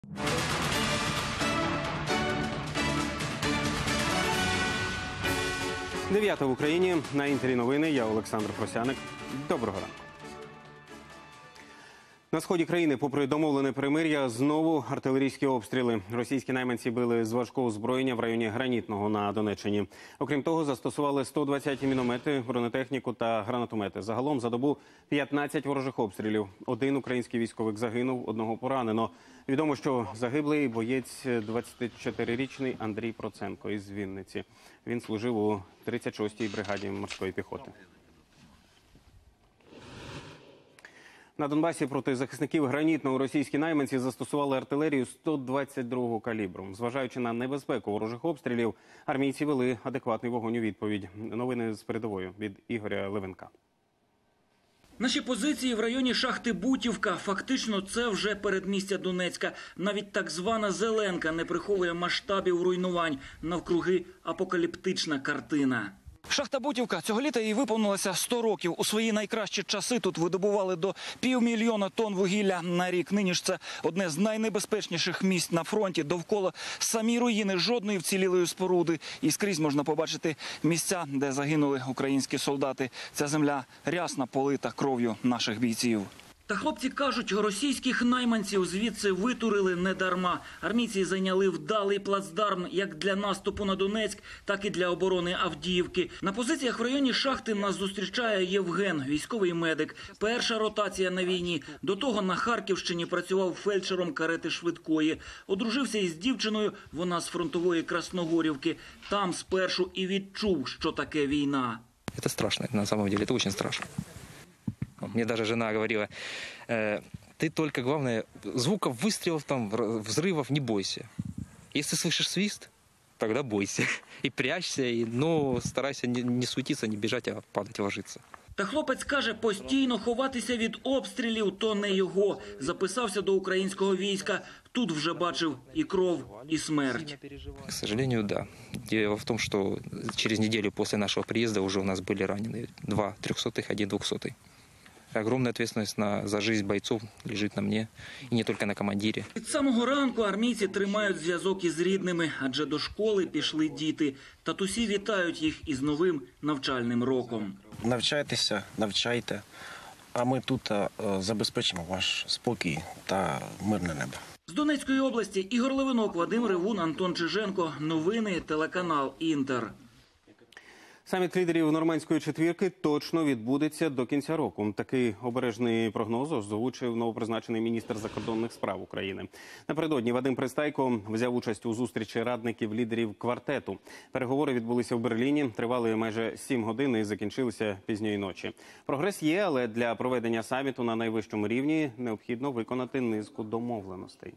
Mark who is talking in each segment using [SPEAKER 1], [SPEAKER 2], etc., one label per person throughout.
[SPEAKER 1] Дев'ята в Україні. На Інтері новини. Я Олександр Просяник. Доброго ранку. На сході країни, попри домовлене перемир'я, знову артилерійські обстріли. Російські найманці били з важкого озброєння в районі Гранітного на Донеччині. Окрім того, застосували 120 міномети, бронетехніку та гранатомети. Загалом за добу 15 ворожих обстрілів. Один український військовик загинув, одного поранено. Відомо, що загиблий боєць 24-річний Андрій Проценко із Вінниці. Він служив у 36-й бригаді морської піхоти. На Донбасі проти захисників Гранітного російські найманці застосували артилерію 122-го калібру. Зважаючи на небезпеку ворожих обстрілів, армійці вели адекватний вогонь у відповідь. Новини з передової від Ігоря Левенка.
[SPEAKER 2] Наші позиції в районі шахти Бутівка. Фактично це вже передмістя Донецька. Навіть так звана Зеленка не приховує масштабів руйнувань. Навкруги апокаліптична картина. Шахта Бутівка. Цього літа їй виповнилося 100 років. У свої найкращі часи тут видобували до 500 000 тонн вугілля на рік. Нині ж це одне з найнебезпечніших місць на фронті. Довкола самі руїни, жодної вцілілої споруди. І скрізь можна побачити місця, де загинули українські солдати. Ця земля рясно полита кров'ю наших бійців. Та хлопці кажуть, російських найманців звідси витурили недарма. Армійці зайняли вдалий плацдарм як для наступу на Донецьк, так і для оборони Авдіївки. На позиціях в районі шахти нас зустрічає Євген, військовий медик. Перша ротація на війні. До того на Харківщині працював фельдшером карети швидкої. Одружився із дівчиною, вона з фронтової Красногорівки. Там спершу і відчув, що таке війна.
[SPEAKER 3] Це страшно, на самом деле, це дуже страшно. Мне даже жена говорила, ты только, главное, звуков выстрелов, там, взрывов не бойся. Если слышишь свист, тогда бойся. И прячься, но старайся не суетиться, не бежать, а падать, ложиться.
[SPEAKER 2] Та хлопець каже, постійно ховатися від обстрілів – то не його. Записався до українського війська. Тут вже бачив і кров, і смерть.
[SPEAKER 3] К сожалению, да. Дело в том, что через неделю после нашего приезда уже у нас были ранены 2 300-х, 1 200-й. Огромная ответственность за жизнь бойцов лежит на мне, и не только на командире.
[SPEAKER 2] Від самого ранку армійці тримають зв'язок із рідними, адже до школи пішли діти. Татусі вітають їх із новим навчальним роком.
[SPEAKER 4] Навчайтеся, навчайте, а ми тут забезпечимо ваш спокій та мирне небо.
[SPEAKER 2] З Донецької області Ігор Левинок, Вадим Ревун, Антон Чиженко. Новини, телеканал «Інтер».
[SPEAKER 1] Саміт лідерів нормандської четвірки точно відбудеться до кінця року. Такий обережний прогноз озвучив новопризначений міністр закордонних справ України. Напередодні Вадим Пристайко взяв участь у зустрічі радників лідерів квартету. Переговори відбулися в Берліні, тривали майже 7 годин і закінчилися пізньої ночі. Прогрес є, але для проведення саміту на найвищому рівні необхідно виконати низку домовленостей.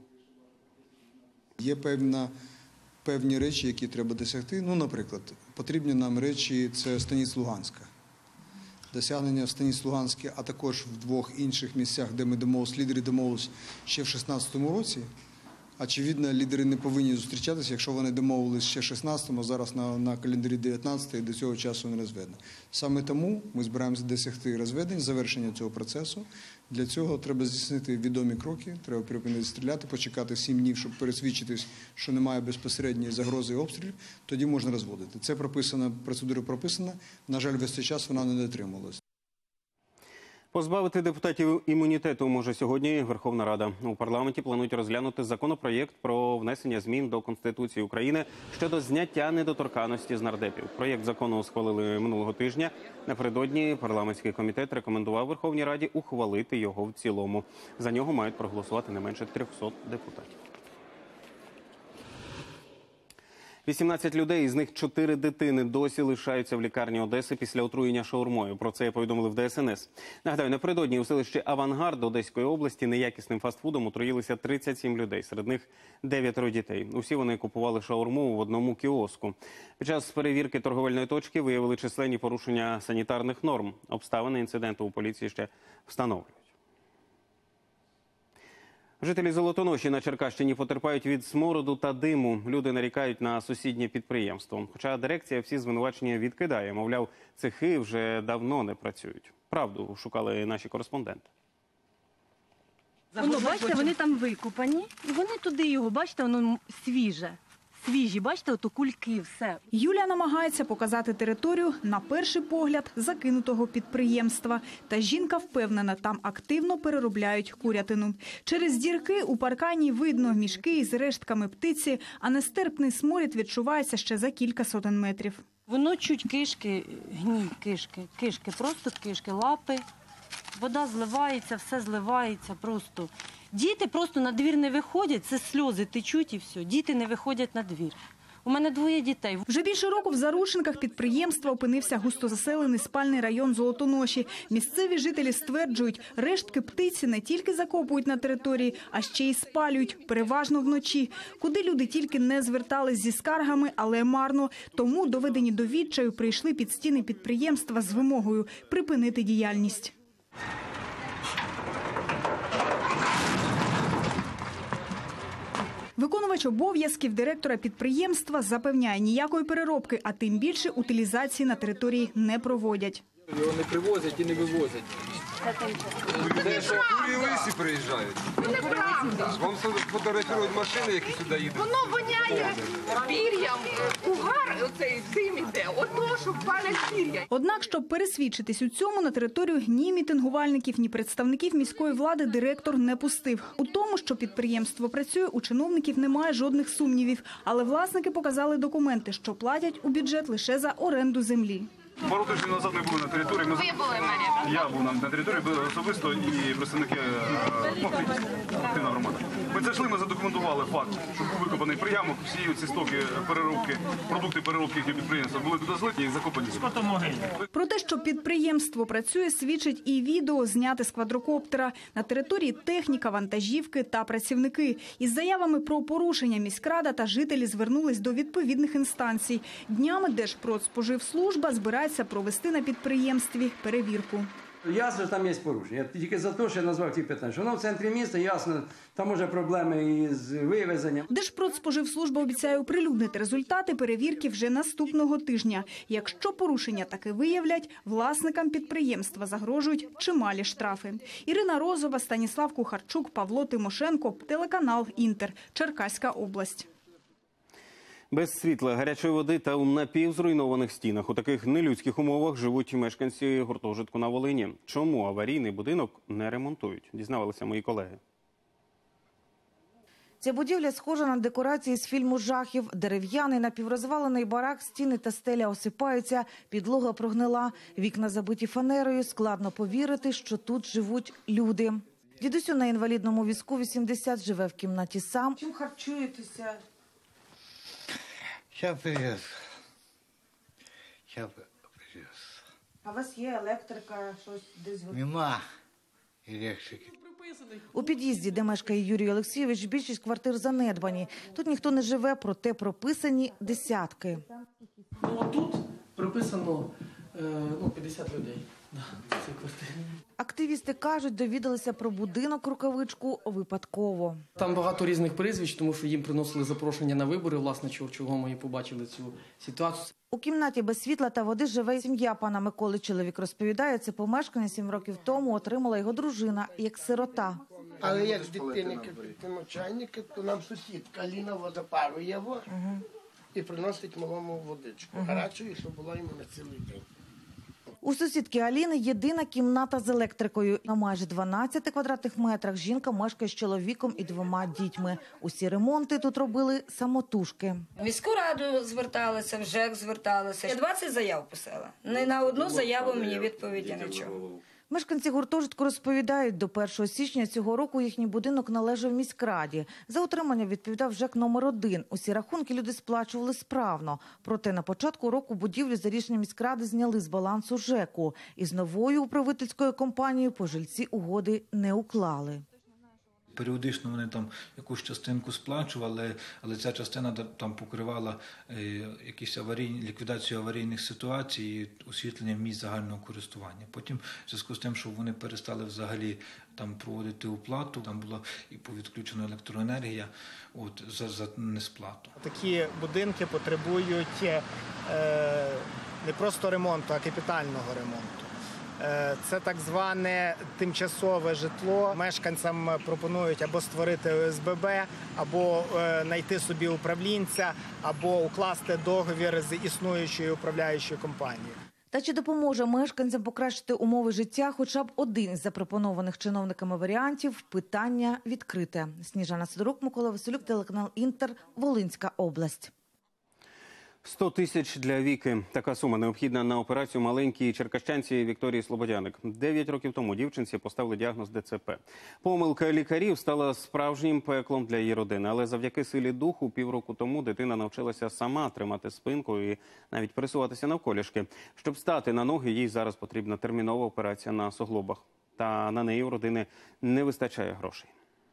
[SPEAKER 5] Є певні речі, які треба досягти. Ну, наприклад, потрібні нам речі – це станиць Луганська. Досягнення в станиць Луганській, а також в 2 інших місцях, де ми домовились, лідери домовились ще в 2016 році. Очевидно, лідери не повинні зустрічатися, якщо вони домовились ще в 2016-му, зараз на календарі 19-й, до цього часу не розведено. Саме тому ми збираємося досягти розведень, завершення цього процесу. Для цього треба здійснити відомі кроки, треба припинити стріляти, почекати 7 днів, щоб пересвідчитись, що немає безпосередньої загрози обстрілів, тоді можна розводити. Це прописано, процедура прописана, на жаль, весь цей час вона не дотримувалась.
[SPEAKER 1] Позбавити депутатів імунітету може сьогодні Верховна Рада. У парламенті планують розглянути законопроєкт про внесення змін до Конституції України щодо зняття недоторканності з нардепів. Проєкт закону схвалили минулого тижня. Напередодні парламентський комітет рекомендував Верховній Раді ухвалити його в цілому. За нього мають проголосувати не менше 300 депутатів. 18 людей, із них 4 дитини, досі лишаються в лікарні Одеси після отруєння шаурмою. Про це повідомили в ДСНС. Нагадаю, напередодні у селищі Авангард Одеської області неякісним фастфудом отруїлися 37 людей, серед них 9 дітей. Усі вони купували шаурму в одному кіоску. Під час перевірки торговельної точки виявили численні порушення санітарних норм. Обставини інциденту у поліції ще встановлюють. Жителі Золотоноші на Черкащині потерпають від смороду та диму. Люди нарікають на сусіднє підприємство. Хоча дирекція всі звинувачення відкидає. Мовляв, цехи вже давно не працюють. Правду шукали наші кореспонденти.
[SPEAKER 6] Воно, бачите, вони там викопані, і вони туди його, бачите, воно свіже. Свіжі, бачите, ото кульки, все.
[SPEAKER 7] Юлія намагається показати територію, на перший погляд, закинутого підприємства. Та жінка впевнена, там активно переробляють курятину. Через дірки у паркані видно мішки із рештками птиці, а нестерпний сморід відчувається ще за кілька сотень метрів.
[SPEAKER 6] Воно чуть кишки, гній кишки, просто кишки, лапи. Вода зливається, все зливається просто. Діти просто на двір не виходять, це сльози течуть і все. Діти не виходять на двір. У мене 2 дітей.
[SPEAKER 7] Вже більше року в заручниках підприємства опинився густозаселений спальний район Золотоноші. Місцеві жителі стверджують, рештки птиці не тільки закопують на території, а ще й спалюють, переважно вночі. Куди люди тільки не звертались зі скаргами, але марно. Тому, доведені до відчаю, прийшли під стіни підприємства з вимогою припинити діяльність. Виконувач обов'язків директора підприємства запевняє, ніякої переробки, а тим більше утилізації на території не проводять.
[SPEAKER 8] Його не привозять і не вивозять.
[SPEAKER 9] Це що, курі лисі приїжджають? Вам фотографують машини, які сюди їдуть?
[SPEAKER 10] Воно воняє пір'ям, угар оцей дим іде, ото, що палять пір'я.
[SPEAKER 7] Однак, щоб пересвідчитись у цьому, на територію ні мітингувальників, ні представників міської влади директор не пустив. У тому, що підприємство працює, у чиновників немає жодних сумнівів. Але власники показали документи, що платять у бюджет лише за оренду землі.
[SPEAKER 11] Пару тижнів назад ми були на території.
[SPEAKER 10] Ви були, Марія?
[SPEAKER 11] Я був на території, були особисто і представники активна громада. Ми зайшли, ми задокументували факт, що був викопаний приямок, всі ці стоки переробки, продукти переробки їхнього підприємства були туди злиті і закопані.
[SPEAKER 7] Про те, що підприємство працює, свідчить і відео, зняте з квадрокоптера. На території техніка, вантажівки та працівники. Із заявами про порушення міськрада та жителі звернулись до відповідних інстанцій. Днями Держпродспоживслужба збирається провести на підприємстві перевірку.
[SPEAKER 8] Ясно, що там є порушення. Я тільки за те, що я назвав ті питання. Що воно в центрі міста, ясно, там може проблеми із вивезенням.
[SPEAKER 7] Держпродспоживслужба обіцяє оприлюднити результати перевірки вже наступного тижня. Якщо порушення таки виявлять, власникам підприємства загрожують чималі штрафи. Ірина Розова, Станіслав Кухарчук, Павло Тимошенко, телеканал «Інтер», Черкаська область.
[SPEAKER 1] Без світла, гарячої води та у напівзруйнованих стінах. У таких нелюдських умовах живуть мешканці гуртожитку на Волині. Чому аварійний будинок не ремонтують? Дізнавалися мої колеги.
[SPEAKER 12] Ця будівля схожа на декорації з фільму жахів. Дерев'яний напіврозвалений барак, стіни та стеля осипаються, підлога прогнила, вікна забиті фанерою. Складно повірити, що тут живуть люди. Дідусю на інвалідному візку 80 живе в кімнаті сам. Чим харчуєтеся?
[SPEAKER 13] Сейчас привез.
[SPEAKER 12] А у вас є електрика, щось десь?
[SPEAKER 13] Нема електрики.
[SPEAKER 12] У під'їзді, де мешкає Юрій Олексійович, більшість квартир занедбані. Тут ніхто не живе, проте прописані десятки.
[SPEAKER 14] Тут прописано 50 людей. в цій квартирі.
[SPEAKER 12] Активісти кажуть, довідалися про будинок «Рукавичку» випадково.
[SPEAKER 14] Там багато різних прізвищ, тому що їм приносили запрошення на вибори, власне, чого ми і побачили цю ситуацію.
[SPEAKER 12] У кімнаті без світла та води живе сім'я пана Миколи. Чоловік розповідає, це помешкання 7 років тому отримала його дружина як сирота.
[SPEAKER 15] Але як дитини чайники, то нам сусідка Аліна водопарує його і приносить малому водичку. Гарячою, щоб була йому на цілий день.
[SPEAKER 12] У сусідки Аліни єдина кімната з електрикою. На майже 12 квадратних метрах жінка мешкає з чоловіком і 2 дітьми. Усі ремонти тут робили самотужки.
[SPEAKER 16] В міську раду зверталися, в ЖЕК зверталися. Я 20 заяв писала. Не на одну заяву мені відповіді нічого.
[SPEAKER 12] Мешканці гуртожитку розповідають, до 1 січня цього року їхній будинок належав міськраді. За утримання відповідав ЖЕК номер 1. Усі рахунки люди сплачували справно. Проте на початку року будівлю за рішенням міськради зняли з балансу ЖЕКу. І з новою управительською компанією пожильці угоди не уклали.
[SPEAKER 17] Періодично вони там якусь частинку сплачували, але ця частина там покривала якісь ліквідацію аварійних ситуацій, освітлення місць загального користування. Потім, в зв'язку з тим, що вони перестали взагалі там проводити оплату, там була і повідключена електроенергія за несплату.
[SPEAKER 18] Такі будинки потребують не просто ремонту, а капітального ремонту. Це так зване тимчасове житло. Мешканцям пропонують або створити ОСББ, або знайти собі управлінця, або укласти договір з існуючою управляючою компанією.
[SPEAKER 12] Та чи допоможе мешканцям покращити умови життя хоча б один із запропонованих чиновниками варіантів – питання відкрите. Сніжана Сидорук, Микола Василюк, телеканал «Інтер», Волинська область.
[SPEAKER 1] 100 тисяч для Віки. Така сума необхідна на операцію маленькій черкащанці Вікторії Слободяник. 9 років тому дівчинці поставили діагноз ДЦП. Помилка лікарів стала справжнім пеклом для її родини. Але завдяки силі духу півроку тому дитина навчилася сама тримати спинку і навіть пересуватися навколішки. Щоб стати на ноги, їй зараз потрібна термінова операція на суглобах. Та на неї у родини не вистачає грошей.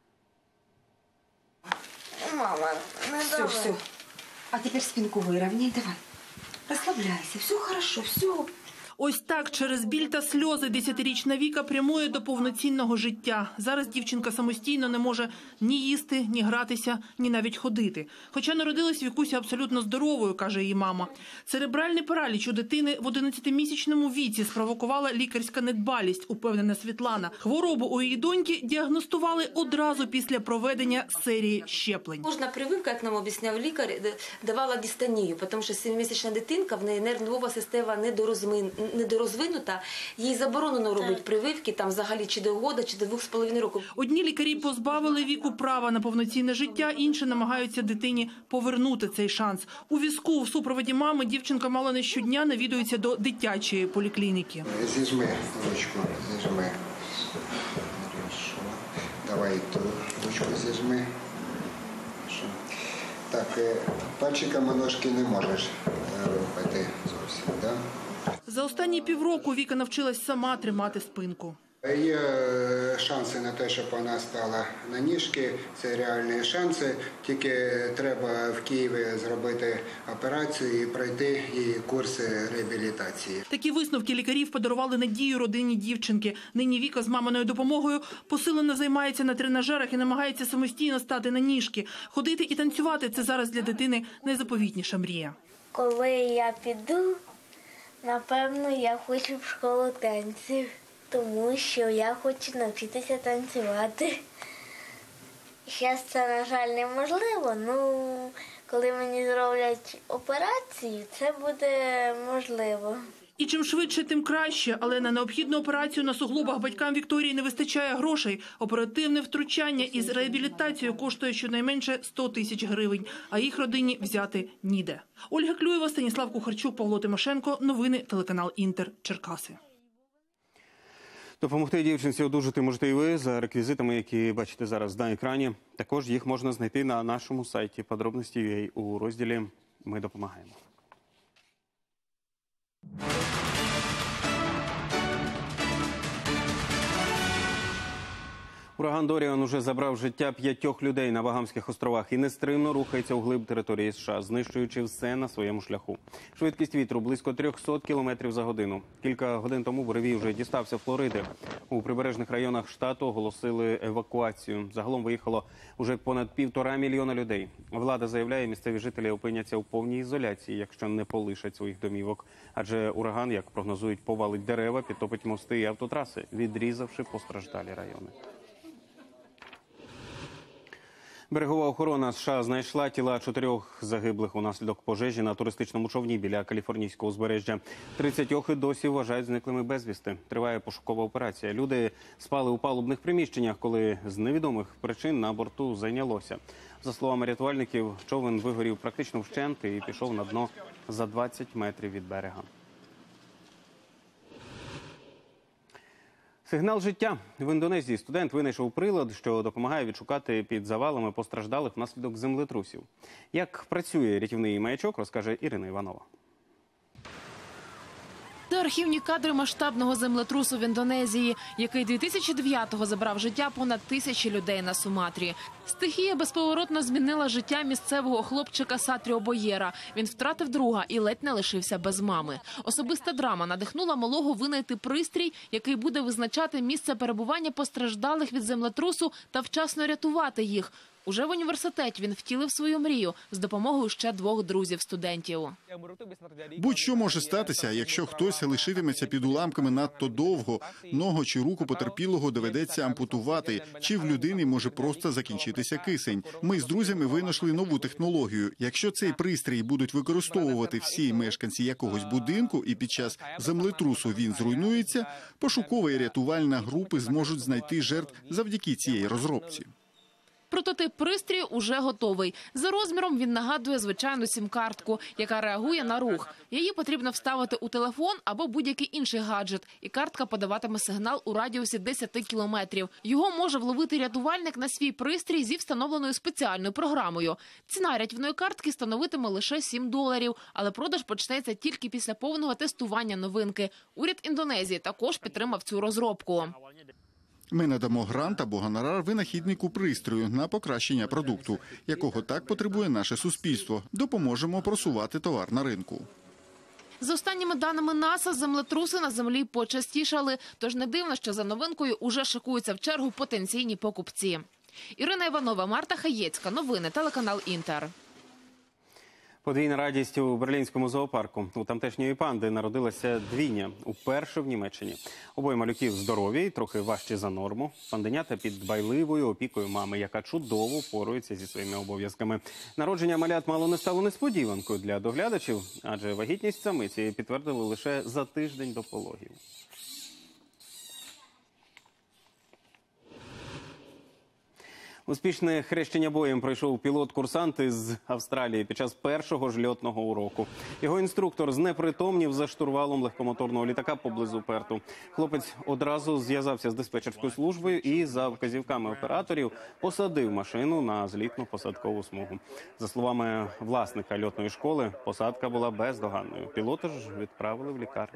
[SPEAKER 19] Мама, не все. А теперь спинку выровняй, давай. Расслабляйся, все хорошо, все.
[SPEAKER 20] Ось так через біль та сльози 10-річна Віка прямує до повноцінного життя. Зараз дівчинка самостійно не може ні їсти, ні гратися, ні навіть ходити. Хоча народилась Вікуся абсолютно здоровою, каже її мама. Церебральний параліч у дитини в 11-місячному віці спровокувала лікарська недбалість, упевнена Світлана. Хворобу у її доньки діагностували одразу після проведення серії щеплень.
[SPEAKER 19] Кожна прививка, як нам об'ясняв лікар, давала дистонію, тому що 7-місячна дитинка, в неї нервова система недорозвинута, їй заборонено робити прививки там взагалі чи до года, чи до 2,5 років.
[SPEAKER 20] Одні лікарі позбавили Віку права на повноцінне життя, інші намагаються дитині повернути цей шанс. У візку в супроводі мами дівчинка мало не щодня навідується до дитячої поліклініки.
[SPEAKER 13] Зіжми ручку, зіжми. Давай ту ручку зіжми. Так, пальчиками ножки не можеш рухати зовсім, так?
[SPEAKER 20] За останні півроку Віка навчилась сама тримати спинку.
[SPEAKER 13] Є шанси на те, щоб вона стала на ніжки, це реальні шанси, тільки треба в Києві зробити операцію і пройти її курси реабілітації.
[SPEAKER 20] Такі висновки лікарів подарували надію родині дівчинки. Нині Віка з маминою допомогою посилено займається на тренажерах і намагається самостійно стати на ніжки. Ходити і танцювати – це зараз для дитини найзаповітніша мрія.
[SPEAKER 21] Коли я піду, напевно, я хочу в школу танців. Тому що я хочу навчитися танцювати. Зараз це, на жаль, неможливо, але коли мені зроблять операцію, це буде можливо.
[SPEAKER 20] І чим швидше, тим краще. Але на необхідну операцію на суглобах батькам Вікторії не вистачає грошей. Оперативне втручання із реабілітацією коштує щонайменше 100 тисяч гривень, а їх родині взяти ніде. Ольга Клюєва, Станіслав Кухарчук, Павло Тимошенко. Новини, телеканал «Інтер», Черкаси.
[SPEAKER 1] Допомогти дівчинці одужати можете і ви за реквізитами, які бачите зараз на екрані. Також їх можна знайти на нашому сайті подробності у розділі «Ми допомагаємо». Ураган Доріан уже забрав життя 5 людей на Багамських островах і нестримно рухається углиб території США, знищуючи все на своєму шляху. Швидкість вітру близько 300 км за годину. Кілька годин тому буревій вже дістався Флориди. У прибережних районах штату оголосили евакуацію. Загалом виїхало уже понад 1,5 мільйона людей. Влада заявляє, місцеві жителі опиняться у повній ізоляції, якщо не полишать своїх домівок. Адже ураган, як прогнозують, повалить дерева, підтопить мости і автотраси, відрізавши постраждалі райони. Берегова охорона США знайшла тіла 4 загиблих унаслідок пожежі на туристичному човні біля каліфорнійського узбережжя. 30 і досі вважають зниклими безвісти. Триває пошукова операція. Люди спали у палубних приміщеннях, коли з невідомих причин на борту зайнялося. За словами рятувальників, човен вигорів практично вщент і пішов на дно за 20 метрів від берега. Сигнал життя. В Індонезії студент винайшов прилад, що допомагає відшукати під завалами постраждалих внаслідок землетрусів. Як працює рятівний маячок, розкаже Ірина Іванова.
[SPEAKER 22] Це архівні кадри масштабного землетрусу в Індонезії, який 2009-го забрав життя понад 1000 людей на Суматрі. Стихія безповоротно змінила життя місцевого хлопчика Сатріо Боєра. Він втратив друга і ледь не лишився без мами. Особиста драма надихнула малого винайти пристрій, який буде визначати місце перебування постраждалих від землетрусу та вчасно рятувати їх. Уже в університеті він втілив свою мрію з допомогою ще 2 друзів-студентів.
[SPEAKER 3] Будь-що може статися, якщо хтось лишитиметься під уламками надто довго, ногу чи руку потерпілого доведеться ампутувати, чи в людини може просто закінчитися кисень. Ми з друзями винайшли нову технологію. Якщо цей пристрій будуть використовувати всі мешканці якогось будинку і під час землетрусу він зруйнується, пошукова і рятувальна групи зможуть знайти жертв завдяки цієї розробці.
[SPEAKER 22] Прототип пристрію уже готовий. За розміром він нагадує звичайну сім-картку, яка реагує на рух. Її потрібно вставити у телефон або будь-який інший гаджет, і картка подаватиме сигнал у радіусі 10 кілометрів. Його може вловити рятувальник на свій пристрій зі встановленою спеціальною програмою. Ціна рятівної картки становитиме лише $7, але продаж почнеться тільки після повного тестування новинки. Уряд Індонезії також підтримав цю розробку.
[SPEAKER 3] Ми надамо грант або гонорар винахіднику пристрою на покращення продукту, якого так потребує наше суспільство. Допоможемо просувати товар на ринку.
[SPEAKER 22] За останніми даними НАСА, землетруси на землі почастішали, тож не дивно, що за новинкою уже шикуються в чергу потенційні покупці. Ірина Іванова, Марта Хаєцька. Новини, телеканал «Інтер».
[SPEAKER 1] Подвійна радість у берлінському зоопарку. У тамтешньої панди народилася двійня, уперше в Німеччині. Обоє малюків здорові, трохи важчі за норму. Панденята під дбайливою опікою мами, яка чудово впорується зі своїми обов'язками. Народження малят мало не стало несподіванкою для доглядачів, адже вагітність самиці підтвердили лише за тиждень до пологів. Успішне хрещення боєм пройшов пілот-курсант із Австралії під час першого ж льотного уроку. Його інструктор знепритомнів за штурвалом легкомоторного літака поблизу Перту. Хлопець одразу зв'язався з диспетчерською службою і за вказівками операторів посадив машину на злітно-посадкову смугу. За словами власника льотної школи, посадка була бездоганною. Пілота ж відправили в лікарню.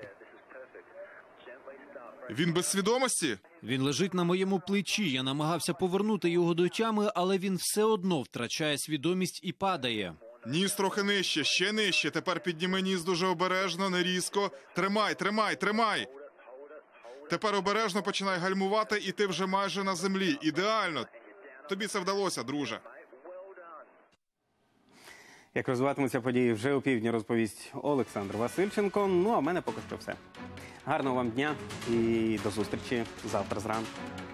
[SPEAKER 4] Він без свідомості?
[SPEAKER 23] Він лежить на моєму плечі. Я намагався повернути його до тями, але він все одно втрачає свідомість і падає.
[SPEAKER 4] Ніс трохи нижче, ще нижче. Тепер підніми ніс дуже обережно, не різко. Тримай, тримай, тримай. Тепер обережно починай гальмувати, і ти вже майже на землі. Ідеально. Тобі це вдалося, друже.
[SPEAKER 1] Як розвиватимуться події вже у півдні, розповість Олександр Васильченко. Ну, а в мене поки що все. Гарного вам дня і до зустрічі завтра зранку.